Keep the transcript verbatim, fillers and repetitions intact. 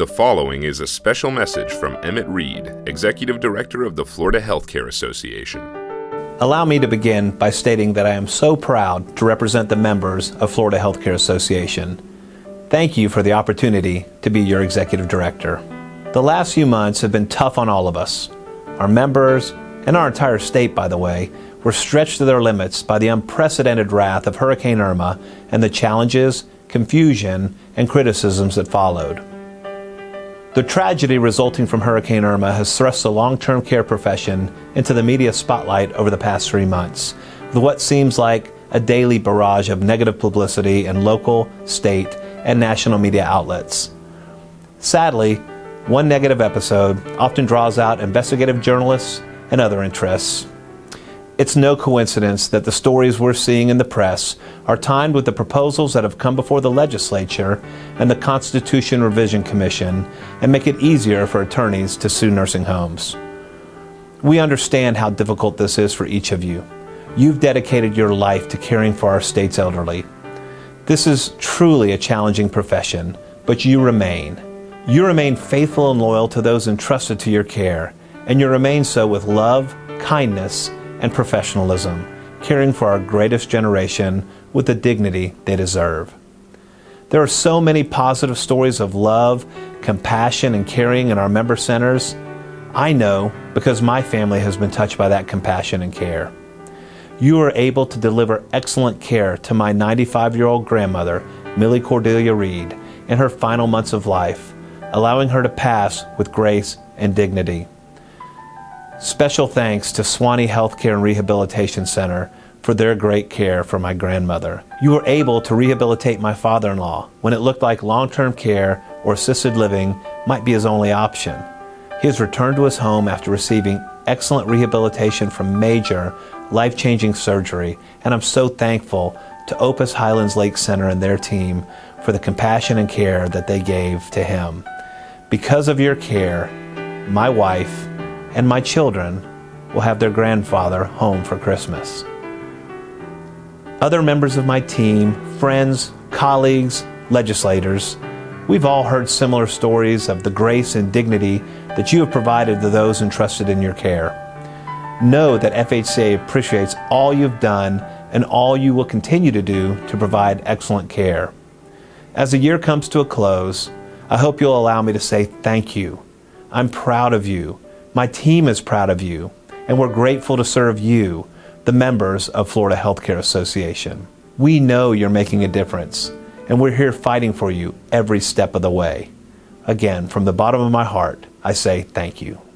The following is a special message from Emmett Reed, Executive Director of the Florida Healthcare Association. Allow me to begin by stating that I am so proud to represent the members of Florida Healthcare Association. Thank you for the opportunity to be your Executive Director. The last few months have been tough on all of us. Our members, and our entire state, by the way, were stretched to their limits by the unprecedented wrath of Hurricane Irma and the challenges, confusion, and criticisms that followed. The tragedy resulting from Hurricane Irma has thrust the long-term care profession into the media spotlight over the past three months, with what seems like a daily barrage of negative publicity in local, state, and national media outlets. Sadly, one negative episode often draws out investigative journalists and other interests. It's no coincidence that the stories we're seeing in the press are timed with the proposals that have come before the legislature and the Constitution Revision Commission and make it easier for attorneys to sue nursing homes. We understand how difficult this is for each of you. You've dedicated your life to caring for our state's elderly. This is truly a challenging profession, but you remain. You remain faithful and loyal to those entrusted to your care, and you remain so with love, kindness, and professionalism, caring for our greatest generation with the dignity they deserve. There are so many positive stories of love, compassion, and caring in our member centers. I know because my family has been touched by that compassion and care. You are able to deliver excellent care to my ninety-five-year-old grandmother, Millie Cordelia Reed, in her final months of life, allowing her to pass with grace and dignity. Special thanks to Swanee Healthcare and Rehabilitation Center for their great care for my grandmother. You were able to rehabilitate my father-in-law when it looked like long-term care or assisted living might be his only option. He has returned to his home after receiving excellent rehabilitation from major, life-changing surgery, and I'm so thankful to Opus Highlands Lake Center and their team for the compassion and care that they gave to him. Because of your care, my wife and my children will have their grandfather home for Christmas. Other members of my team, friends, colleagues, legislators, we've all heard similar stories of the grace and dignity that you have provided to those entrusted in your care. Know that F H C A appreciates all you've done and all you will continue to do to provide excellent care. As the year comes to a close, I hope you'll allow me to say thank you. I'm proud of you. My team is proud of you, and we're grateful to serve you, the members of Florida Healthcare Association. We know you're making a difference, and we're here fighting for you every step of the way. Again, from the bottom of my heart, I say thank you.